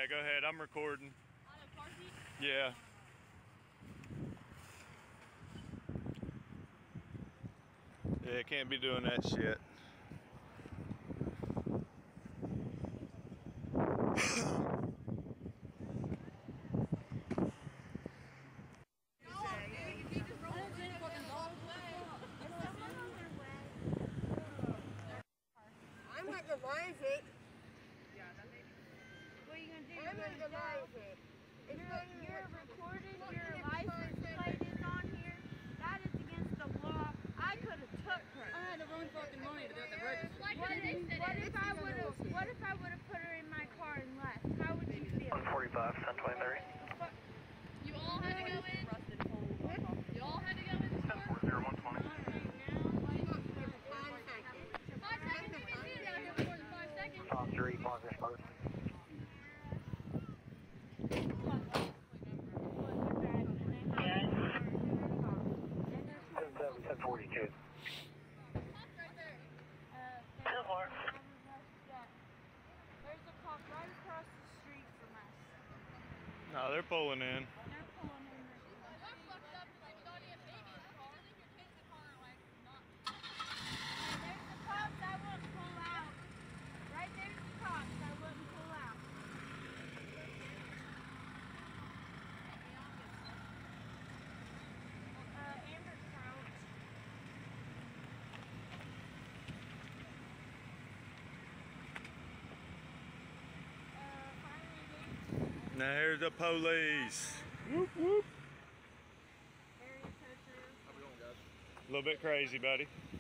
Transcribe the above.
Yeah, go ahead. I'm recording. Yeah. Yeah, can't be doing that shit. I'm going to rise it. What are you going to do? I'm going to rise it. You're recording, your license plate is on here. That is against the law. I could have took her. I had to run fucking money to do the register. What if I would have put her in my car and left? How would you feel? 145, 1023. You all had to go in? You all had to go in the store? 1040, 120. 5 seconds, you can see out here more than 5 seconds. Top 3, progress first. 1042. Right there. 10-4. There's a cop right across the street from us. No, they're pulling in. They're pulling in. That's fucked up. Like, you don't even baby in the car. I think your kids in the car are like, not. There's the cops that wouldn't pull out. Right there's the cops that wouldn't pull out. Amber Crouch. Now here's the police. Whoop, whoop. Area code 2. A little bit crazy, buddy.